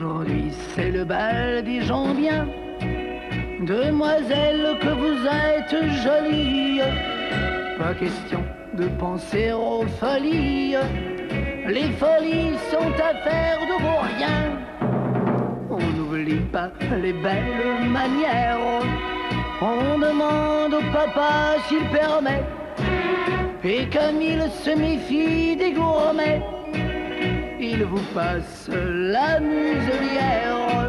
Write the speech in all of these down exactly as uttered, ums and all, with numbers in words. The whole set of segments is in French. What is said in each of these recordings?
Aujourd'hui c'est le bal des gens bien. Demoiselle, que vous êtes jolie. Pas question de penser aux folies. Les folies sont affaires de vos riens. On n'oublie pas les belles manières. On demande au papa s'il permet. Et comme il se méfie des gourmets, il vous passe la muselière.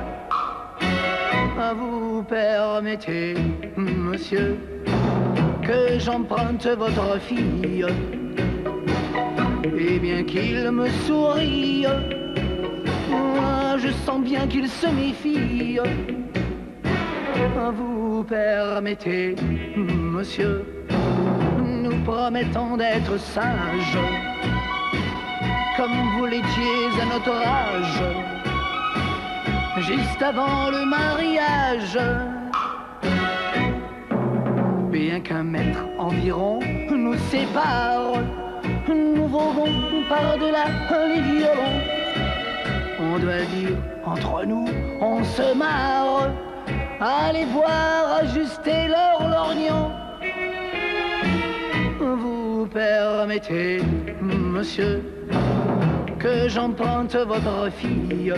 Vous permettez, monsieur, que j'emprunte votre fille. Et bien qu'il me sourie, moi je sens bien qu'il se méfie. Vous permettez, monsieur, nous promettons d'être sages, comme vous l'étiez à notre âge, juste avant le mariage. Bien qu'un mètre environ nous sépare, nous volons par-delà les violons. On doit dire, entre nous, on se marre. Allez voir ajuster leur lorgnon. Vous permettez, monsieur, que j'emprunte votre fille.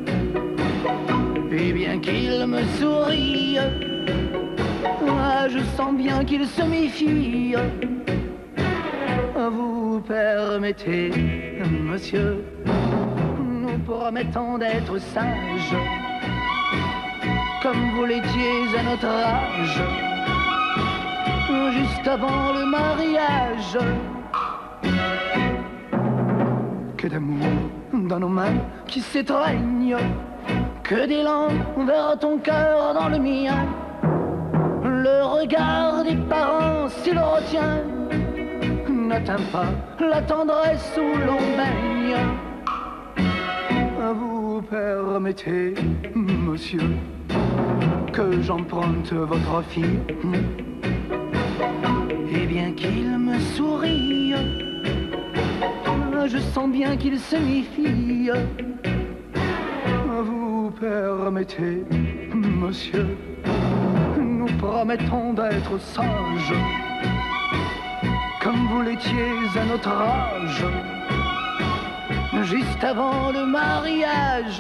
Et bien qu'il me sourie, moi je sens bien qu'il se méfie. Vous permettez, monsieur, nous promettons d'être sages, comme vous l'étiez à notre âge, juste avant le mariage. Que d'amour dans nos mains qui s'étreignent, que d'élan vers ton cœur dans le mien. Le regard des parents, s'il retient, n'atteint pas la tendresse où l'on baigne. Vous permettez, monsieur, que j'emprunte votre fille. Et bien qu'il me sourie, je sens bien qu'il se méfie. Vous permettez, monsieur, nous promettons d'être sages, comme vous l'étiez à notre âge, juste avant le mariage,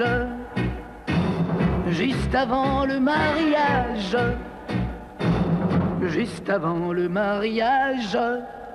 juste avant le mariage, juste avant le mariage.